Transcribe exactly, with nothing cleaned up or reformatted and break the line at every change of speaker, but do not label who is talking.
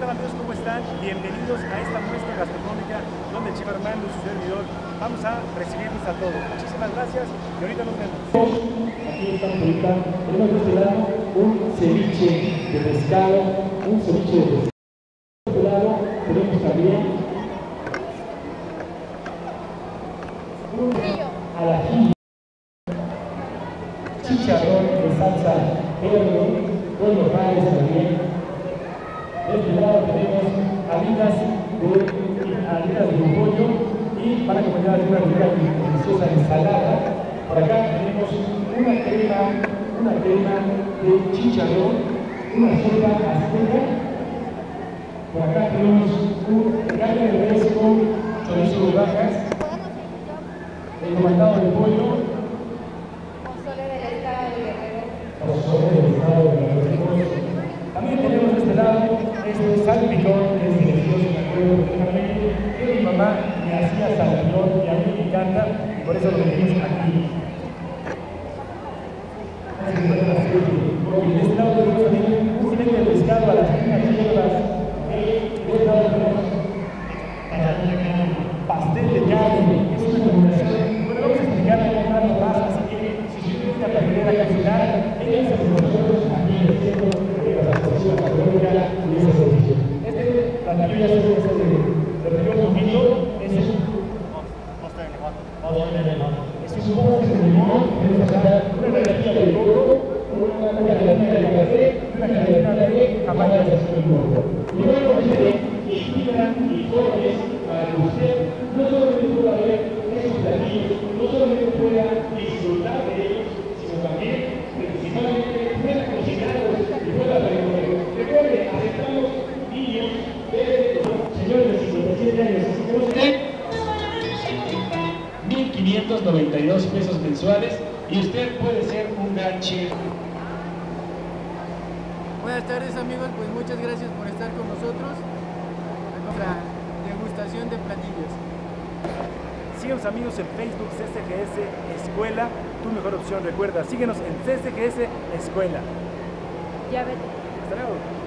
tal amigos? ¿Cómo están? Bienvenidos a esta muestra gastronómica donde el chef Armando y su servidor vamos a recibirlos a todos. Muchísimas gracias y ahorita nos vemos.
Aquí estamos ahorita, tenemos de este lado un ceviche de pescado, un ceviche de pescado. De este lado tenemos también un al ají, chicharrón de salsa verde, con nopales también. De este lado tenemos alitas de alitas de pollo y van acompañadas de una rica y deliciosa ensalada. Por acá tenemos una crema, una crema de chicharrón, una sopa azteca. Por acá tenemos un carne de res con chorizo de rajas, el comandado de pollo,
pozole del estado de Guerrero.
pozole del estado de Guerrero. También tenemos de este lado este salpicón que es delicioso, me acuerdo perfectamente que mi mamá me hacía salpicón y a mí me encanta y por eso lo tenemos aquí. Y de este lado tenemos también un filete de pescado a las finas hierbas. De este lado tenemos pastel de carne, es una combinación. Bueno, vamos a explicar un rato más, así que si usted viene a aprender a cocinar, vénganse con nosotros aquí en el centro de la Asociación Gastronómica y ese servicio. Este platillo ya se lo repitió un poquito, es un postre de limón. Es un postre de limón, tenemos acá una gelatina de coco, una gelatina de café y una gelatina de jamaica de coco. Y luego tiene fibra y cortes para que usted no solamente pueda ver esos platillos, no solamente pueda disfrutar de ellos, sino también, principalmente, pueda cocinarlos y pueda aprender. Recuerde, aceptamos niños desde los señores de cincuenta y siete años, así que no se mil quinientos noventa y dos pesos mensuales y usted puede ser un gran chef.
Buenas tardes amigos, pues muchas gracias por estar con nosotros en nuestra degustación de platillos.
Síguenos amigos en Facebook C C G S Escuela, tu mejor opción. Recuerda, síguenos en C C G S Escuela.
Ya vete.
Hasta luego.